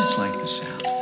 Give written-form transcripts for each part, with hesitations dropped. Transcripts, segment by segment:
just like the sound of it.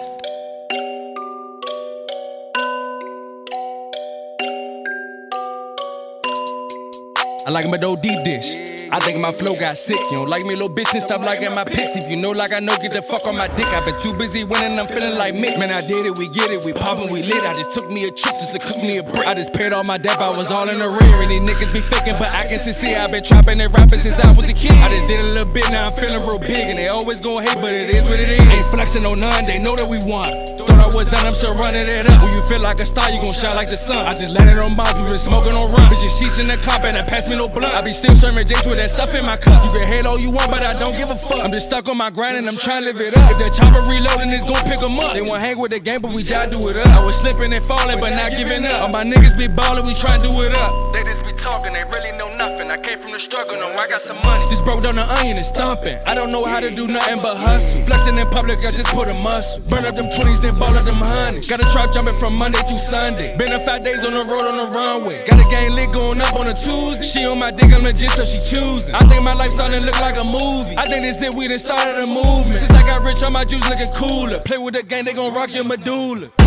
I like my dough deep dish. I think my flow got sick. You don't like me, little bitch, then stop liking my pics. If you know like I know, get the fuck on my dick. I've been too busy winning, I'm feeling like Mitch. Man, I did it, we get it, we poppin', we lit. I just took me a trip just to cook me a brick. I just paid all my debt, I was all in the rear. And these niggas be faking, but I can sincere. I've been trapping and rapping since I was a kid. I just did a little bit, now I'm feeling real big. And they always gon' hate, but it is what it is. Ain't flexing on none, they know that we won. Thought I was done, I'm still running it up. When you feel like a star, you gon' shine like the sun. I just let it on bounce, we been smoking on rum. Bitches sheets in the carpet and pass me no blunt. I be still serving jakes with that stuff in my cup. You can hate all you want, but I don't give a fuck. I'm just stuck on my grind and I'm trying to live it up. If that chopper reloading, it's gon' pick 'em up. They want hang with the game, but we just do it up. I was slipping and falling, but not giving up. All my niggas be ballin', we tryna do it up. They just be talking, they really know nothing. I came from the struggle, no, I got some money. Just broke down the onion and stomping. I don't know how to do nothing but hustle. Flexing in public, I just put a muscle. Burn up them 20s, then ball up them honeys. Got a trap jumping from Monday through Sunday. Been a 5 days on the road on the runway. Got a gang lit going up on a Tuesday. She on my dick, I'm legit, so she choosing. I think my life starting to look like a movie. I think this it, we done started a movement. Since I got rich, all my juice looking cooler. Play with the gang, they gon' rock your medulla.